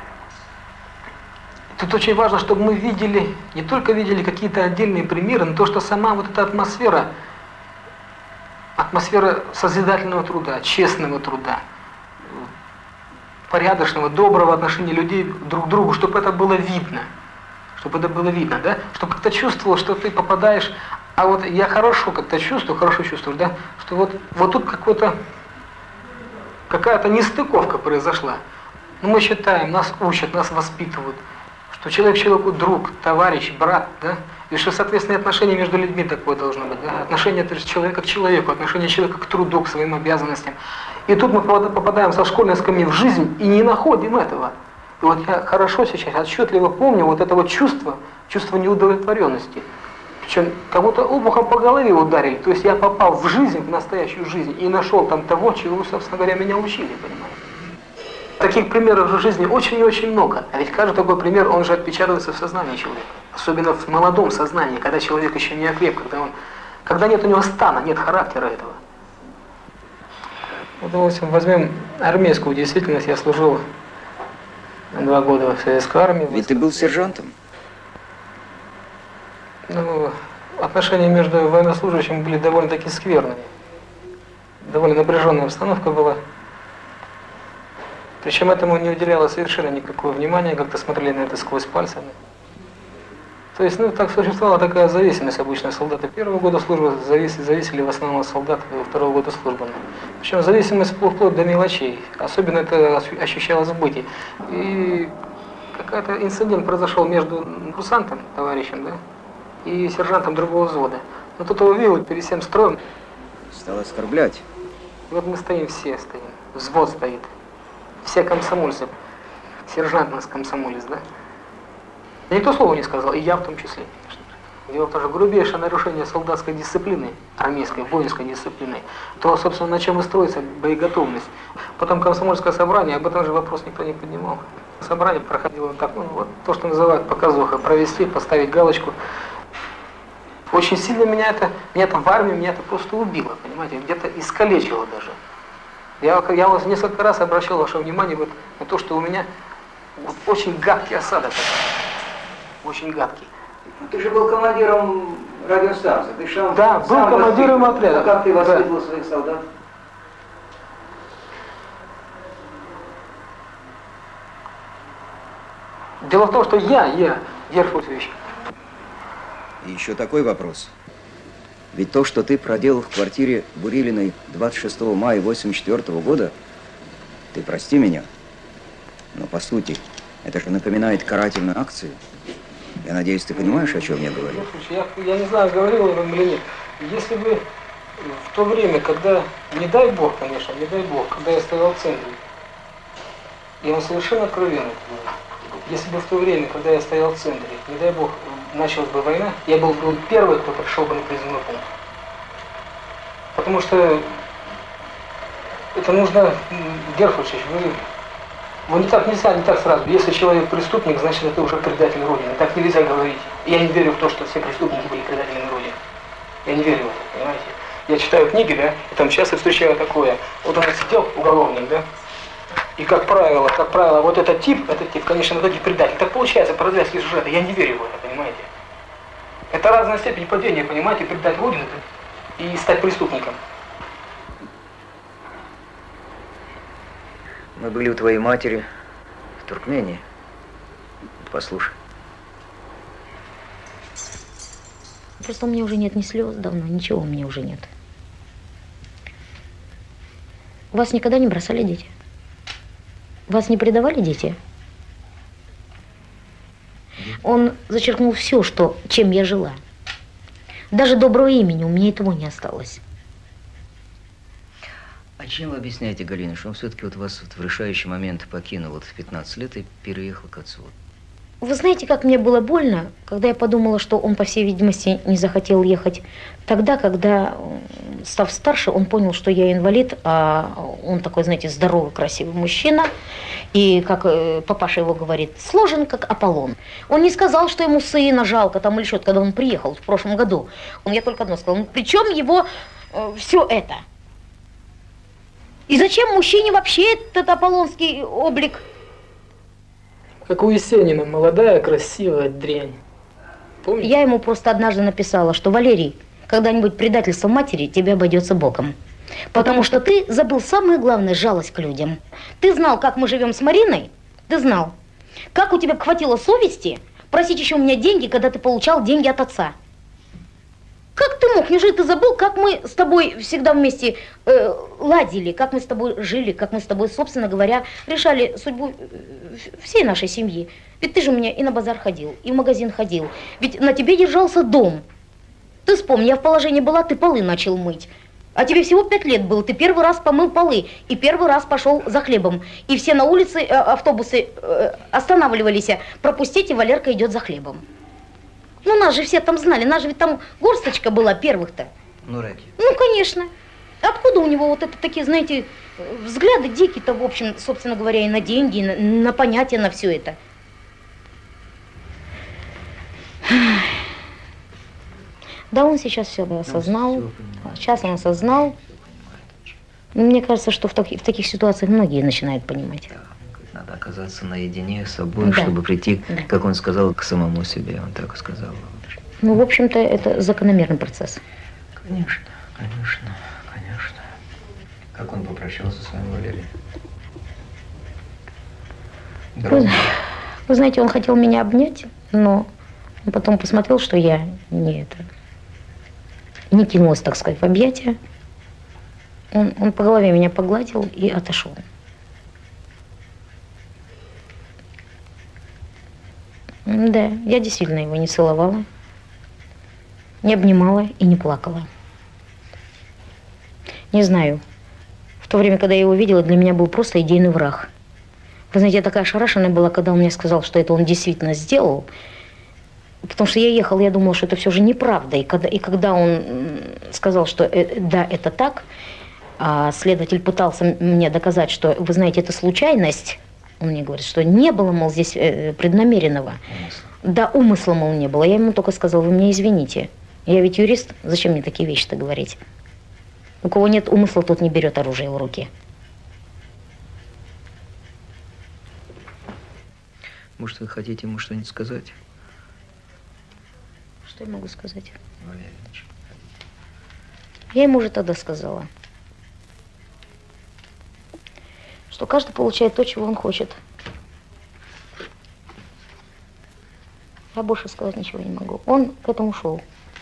Тут очень важно, чтобы мы видели, не только видели какие-то отдельные примеры, но то, что сама вот эта атмосфера, атмосфера созидательного труда, честного труда, порядочного, доброго отношения людей друг к другу, чтобы это было видно. Чтобы это было видно, да? Чтобы как-то чувствовал, что ты попадаешь, а вот я хорошо как-то чувствую, хорошо чувствую, да? Что вот, вот тут какой-то, какая-то нестыковка произошла. Но мы считаем, нас учат, нас воспитывают, что человек человеку друг, товарищ, брат, да? И что, соответственно, отношение между людьми такое должно быть, да? Отношение то есть, человека к человеку, отношение человека к труду, к своим обязанностям. И тут мы попадаем со школьной скамьи в жизнь и не находим этого. И вот я хорошо сейчас, отчетливо помню вот это вот чувство, чувство неудовлетворенности. Причем кого-то обухом по голове ударили. То есть я попал в жизнь, в настоящую жизнь, и нашел там того, чего, собственно говоря, меня учили, понимаете. Таких примеров в жизни очень и очень много. А ведь каждый такой пример, он же отпечатывается в сознании человека. Особенно в молодом сознании, когда человек еще не окреп, когда, он, когда нет у него стана, нет характера этого. Вот, допустим, возьмем армейскую действительность, я служил два года в советской армии. Ведь ты был сержантом? Ну, отношения между военнослужащими были довольно-таки скверными. Довольно напряженная обстановка была. Причем этому не уделяло совершенно никакого внимания, как-то смотрели на это сквозь пальцы. То есть, ну, так существовала такая зависимость обычно. Солдаты первого года службы зависели, зависели в основном от солдат второго года службы. Причем зависимость вплоть до мелочей. Особенно это ощущалось в быте. И какой-то инцидент произошел между курсантом, товарищем, да, и сержантом другого взвода. Но тут его увидел перед всем строем. Стал оскорблять. И вот мы стоим, все стоим. Взвод стоит. Все комсомольцы. Сержант у нас комсомолец, да. Никто слова не сказал, и я в том числе. Дело в том, что грубейшее нарушение солдатской дисциплины, армейской, воинской дисциплины, то, собственно, на чем и строится боеготовность. Потом комсомольское собрание, об этом же вопрос никто не поднимал. Собрание проходило так, ну, вот то, что называют показуха, провести, поставить галочку. Очень сильно меня это, меня это в армии, меня это просто убило, понимаете, где-то искалечило даже. Я, я вот несколько раз обращал ваше внимание вот на то, что у меня вот очень гадкий осадок. Очень гадкий. Ты же был командиром радиостанции. Ты сам, да, был сам командиром отряда. А как ты воспитывал да. своих солдат? Дело в том, что я, я, Герфутович. И еще такой вопрос. Ведь то, что ты проделал в квартире Бурилиной двадцать шестого мая восемьдесят четвёртого года, ты прости меня, но по сути, это же напоминает карательную акцию. Я надеюсь, ты понимаешь, о чем я говорю? Я, я не знаю, говорил он или нет. Если бы в то время, когда, не дай бог, конечно, не дай бог, когда я стоял в центре, и он совершенно откровенно, если бы в то время, когда я стоял в центре, не дай бог, началась бы война, я был бы первый, кто пришел бы на призывной пункт. Потому что это нужно, Герфутович, вы... Вот не так нельзя, не так сразу. Если человек преступник, значит, это уже предатель Родины. Так нельзя говорить. Я не верю в то, что все преступники были предателями Родины. Я не верю в это, понимаете? Я читаю книги, да, и там часто встречаю такое. Вот он сидел, уголовник, да, и как правило, как правило, вот этот тип, этот тип, конечно, в итоге предатель. Так получается по развязке сюжета. Я не верю в это, понимаете? Это разная степень падения, понимаете, предать Родину и стать преступником. Мы были у твоей матери в Туркмении. Послушай. Просто у меня уже нет ни слез давно, ничего у меня уже нет. Вас никогда не бросали дети? Вас не предавали дети? Он зачеркнул все, что, чем я жила. Даже доброго имени у меня этого не осталось. А чем вы объясняете, Галина, что он все-таки вот вас вот в решающий момент покинул вот в пятнадцать лет и переехал к отцу? Вы знаете, как мне было больно, когда я подумала, что он, по всей видимости, не захотел ехать тогда, когда, став старше, он понял, что я инвалид, а он такой, знаете, здоровый, красивый мужчина, и, как папаша его говорит, сложен, как Аполлон. Он не сказал, что ему сына жалко, там или что-то, когда он приехал в прошлом году. Он мне только одно сказал, причем его э, все это. И зачем мужчине вообще этот аполлонский облик? Как у Есенина, молодая, красивая дрянь. Помните? Я ему просто однажды написала, что, Валерий, когда-нибудь предательство матери тебе обойдется боком. Потому что ты забыл самое главное – жалость к людям. Ты знал, как мы живем с Мариной? Ты знал. Как у тебя хватило совести просить еще у меня деньги, когда ты получал деньги от отца? Как ты мог? Неужели ты забыл, как мы с тобой всегда вместе э, ладили, как мы с тобой жили, как мы с тобой, собственно говоря, решали судьбу всей нашей семьи? Ведь ты же у меня и на базар ходил, и в магазин ходил. Ведь на тебе держался дом. Ты вспомни, я в положении была, ты полы начал мыть. А тебе всего пять лет было, ты первый раз помыл полы, и первый раз пошел за хлебом. И все на улице, э, автобусы э, останавливались, пропустите, Валерка идет за хлебом. Ну, нас же все там знали, нас же ведь там горсточка была первых-то. Ну, Раки. Ну, конечно. Откуда у него вот это такие, знаете, взгляды дикие-то, в общем, собственно говоря, и на деньги, и на, на понятия, на все это. Да, он сейчас все осознал, сейчас он осознал. Мне кажется, что в, таки, в таких ситуациях многие начинают понимать. Надо оказаться наедине с собой, да. чтобы прийти, да. как он сказал, к самому себе. Он так и сказал. Ну, в общем-то, это закономерный процесс. Конечно, конечно, конечно. Как он попрощался с вами, Валерий? Вы, вы знаете, он хотел меня обнять, но потом посмотрел, что я не это, не кинулась, так сказать, в объятия. Он, он по голове меня погладил и отошел. Да, я действительно его не целовала, не обнимала и не плакала. Не знаю, в то время, когда я его видела, для меня был просто идейный враг. Вы знаете, я такая ошарашенная была, когда он мне сказал, что это он действительно сделал. Потому что я ехала, я думала, что это все же неправда. И когда, и когда он сказал, что э, да, это так, а следователь пытался мне доказать, что, вы знаете, это случайность, он мне говорит, что не было, мол, здесь э, преднамеренного. Умысла. Да, умысла, мол, не было. Я ему только сказала, вы меня извините. Я ведь юрист, зачем мне такие вещи-то говорить? У кого нет умысла, тот не берет оружие в руки. Может, вы хотите ему что-нибудь сказать? Что я могу сказать? Валерий Ильич. Я ему уже тогда сказала, что каждый получает то, чего он хочет. Я больше сказать ничего не могу. Он к этому шел.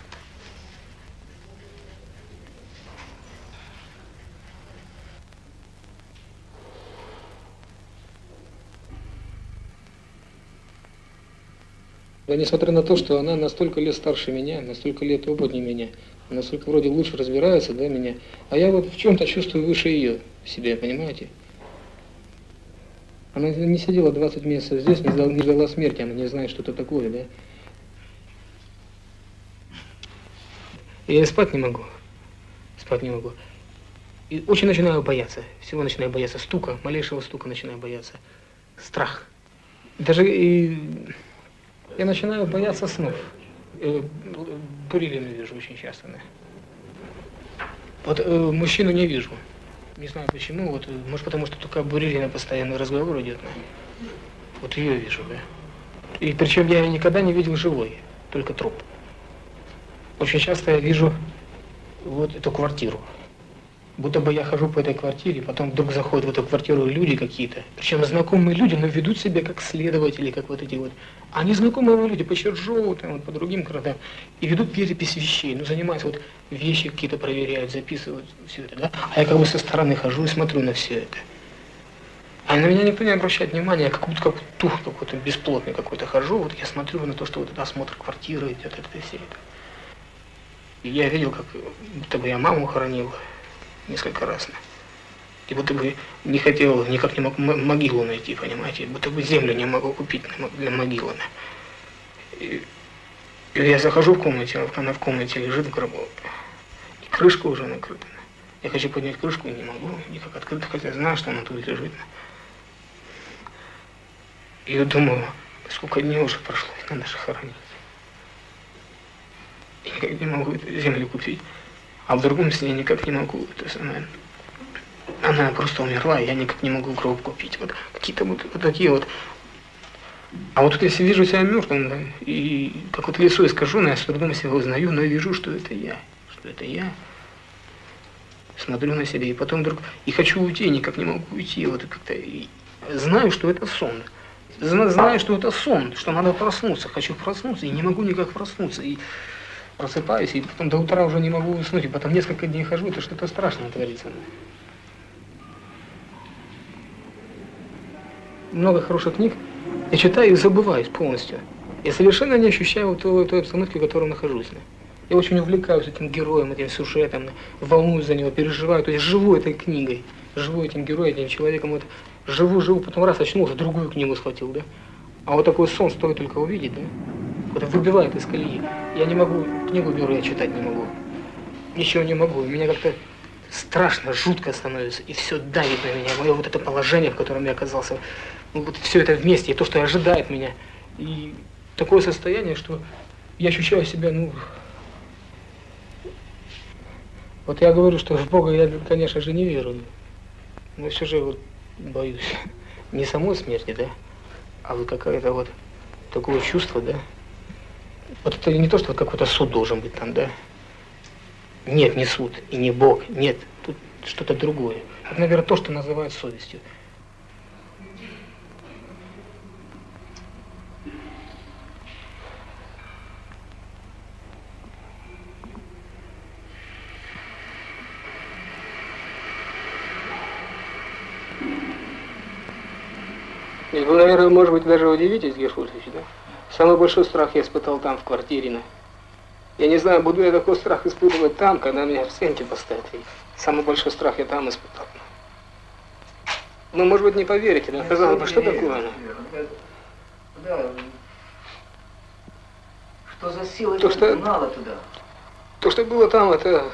Да, несмотря на то, что она настолько лет старше меня, настолько лет опытнее меня, настолько вроде лучше разбирается, да, меня, а я вот в чем-то чувствую выше ее в себе, понимаете? Она не сидела двадцать месяцев здесь, не ждала, не ждала смерти, она не знает, что это такое, да? Я спать не могу, спать не могу. И очень начинаю бояться, всего начинаю бояться, стука, малейшего стука начинаю бояться, страх. Даже и... Я начинаю бояться снов. Бурилина вижу очень часто. Да. Вот э, мужчину не вижу. Не знаю почему. Вот, может, потому что только Бурилина постоянно разговор идет. Да. Вот ее вижу, да. И причем я ее никогда не видел живой, только труп. Очень часто я вижу вот эту квартиру. Будто бы я хожу по этой квартире, потом вдруг заходят в эту квартиру люди какие-то. Причем знакомые люди, но ведут себя как следователи, как вот эти вот. А незнакомые люди по Чержову, там, вот, по другим городам. И ведут перепись вещей, ну, занимаются, вот вещи какие-то проверяют, записывают, все это, да. А я как бы со стороны хожу и смотрю на все это. А на меня никто не обращает внимания, я как будто как дух какой-то бесплотный какой-то хожу, вот я смотрю на то, что вот это осмотр квартиры идет, это все это. И я видел, как будто бы я маму хоронил несколько раз. И будто бы не хотел, никак не мог могилу найти, понимаете, будто бы землю не могу купить для могилы. И, и я захожу в комнате, она в комнате лежит в гробу, и крышка уже накрыта. Я хочу поднять крышку и не могу, никак открыть, хотя знаю, что она тут лежит. И я думаю, сколько дней уже прошло, надо же хоронить. И никак не могу эту землю купить. А в другом сне никак не могу. Это самое. Она просто умерла, и я никак не могу гроб купить. Вот какие-то вот, вот такие вот. А вот тут если вижу себя мертвым, да, и как вот лицо искаженное, я с трудом себя узнаю, но я вижу, что это я. Что это я. Смотрю на себя, и потом вдруг и хочу уйти, и никак не могу уйти. Вот как-то и знаю, что это сон. Знаю, что это сон, что надо проснуться. Хочу проснуться, и не могу никак проснуться. И просыпаюсь, и потом до утра уже не могу уснуть, и потом несколько дней хожу, это что-то страшное творится. Много хороших книг я читаю и забываюсь полностью. Я совершенно не ощущаю вот той, той обстановки, в которой нахожусь. Я очень увлекаюсь этим героем, этим сюжетом, волнуюсь за него, переживаю, то есть живу этой книгой, живу этим героем, этим человеком, вот живу, живу, потом раз очнулся, другую книгу схватил, да. А вот такой сон стоит только увидеть, да. Вот выбивает из колеи. Я не могу, книгу беру, я читать не могу. Ничего не могу. Меня как-то страшно, жутко становится. И все давит на меня. Мое вот это положение, в котором я оказался. Вот все это вместе. И то, что ожидает меня. И такое состояние, что я ощущаю себя, ну... Вот я говорю, что в Бога я, конечно же, не верю. Но все же вот боюсь. Не самой смерти, да? А вот какое-то вот такое чувство, да? Вот это не то, что какой-то суд должен быть там, да? Нет, не суд и не Бог, нет, тут что-то другое. Это, наверное, то, что называют совестью. И вы, наверное, может быть, даже удивитесь, Гершульевич, да? Самый большой страх я испытал там, в квартире. На. Я не знаю, буду я такой страх испытывать там, когда меня в стенке поставят. И самый большой страх я там испытал. Ну, может быть, не поверите, да? Казалось бы, что такое она? Что за сила то, что, гнала туда? То, что было там, это...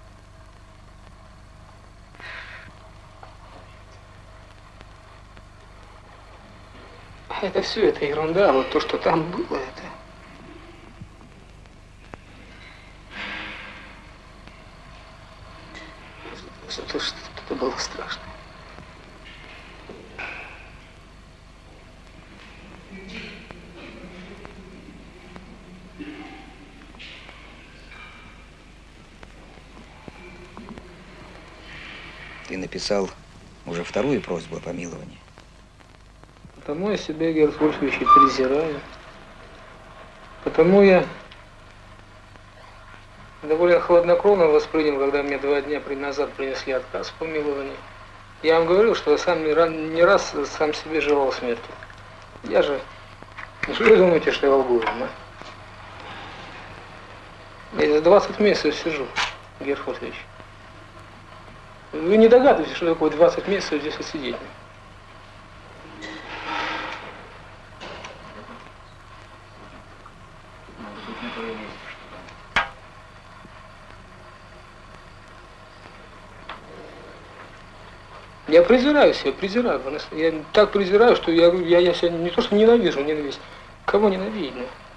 Это все, это ерунда. Вот то, что там было, это... Это что-то было страшное. Ты написал уже вторую просьбу о помиловании. Потому я себя, Герц Вольфович, и презираю. Потому я довольно хладнокровно воспринял, когда мне два дня назад принесли отказ в помиловании. Я вам говорил, что я сам не раз сам себе желал смерти. Я же... Ну что вы думаете, что я лгу вам, а? Я здесь двадцать месяцев сижу, Герц Вольфович. Вы не догадываетесь, что такое двадцать месяцев здесь сидеть. Я презираю себя, презираю. Я так презираю, что я, я, я себя не то что ненавижу, ненавижу. Кого ненавидеть?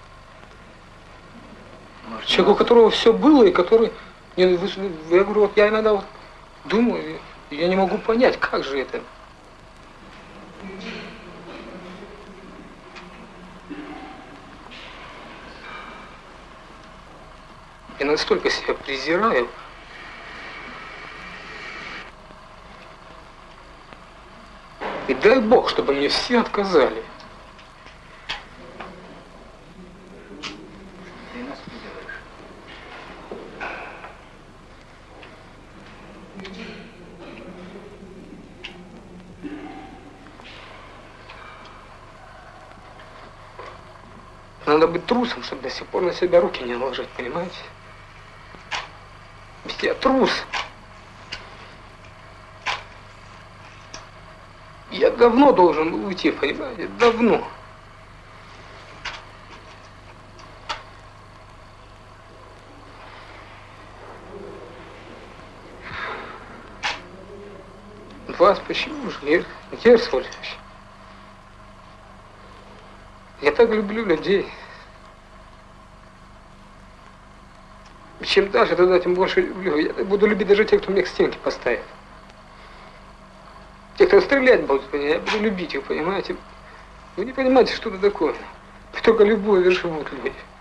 Человек, у которого все было, и который... Я, я говорю, вот я иногда вот думаю, я не могу понять, как же это. Я настолько себя презираю. И дай Бог, чтобы мне все отказали. Надо быть трусом, чтобы до сих пор на себя руки не наложить, понимаете? Ведь я трус. Я давно должен был уйти, понимаете? Давно. Вас почему же, Герц Вольфович? Я так люблю людей. Чем дальше туда, тем больше люблю. Я так буду любить даже тех, кто мне к стенке поставит. Те, кто стрелять будут, я буду любить их, понимаете? Вы не понимаете, что это такое. Только любовью живут люди.